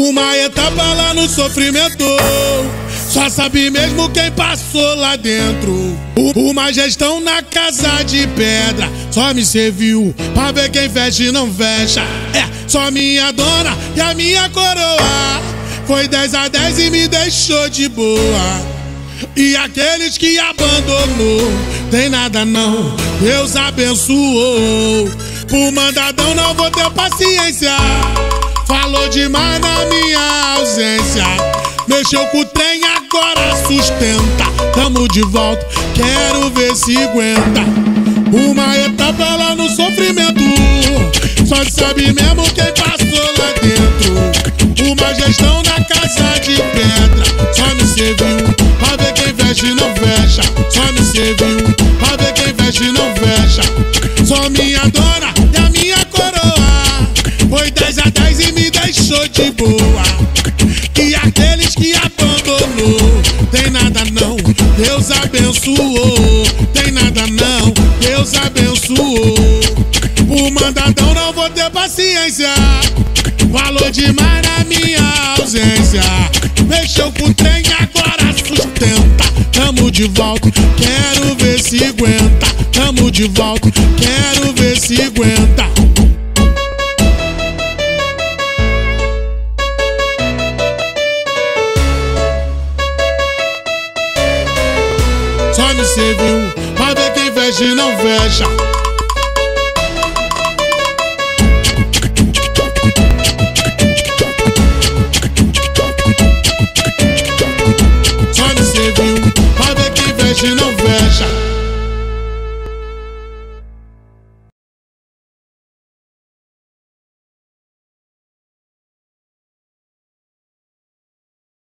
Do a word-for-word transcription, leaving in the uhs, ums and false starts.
Uma etapa lá no sofrimento, só sabe mesmo quem passou lá dentro. Uma gestão na casa de pedra, só me serviu pra ver quem fecha e não fecha. É, só minha dona e a minha coroa. Foi dez a dez e me deixou de boa. E aqueles que abandonou, tem nada não, Deus abençoou. Por mandadão não vou ter paciência, falou demais na minha ausência. Mexeu com o trem, agora sustenta. Tamo de volta, quero ver se aguenta. Uma etapa lá no sofrimento, só sabe mesmo quem passou lá dentro. Uma gestão na casa de pedra, só me serviu pra ver quem fecha e não fecha. Só me serviu pra ver quem fecha e não fecha. Só minha dona e a minha coroa. Foi dez a dez e me deixou de boa. E aqueles que abandonou, tem nada não, Deus abençoou. Tem nada não, Deus abençoou. O mandadão não vou ter paciência, falou demais na minha ausência. Mexeu com o trem, agora sustenta. Tamo de volta, quero ver se aguenta. Tamo de volta, quero ver se aguenta. Só me serviu pra ver quem fecha e não fecha.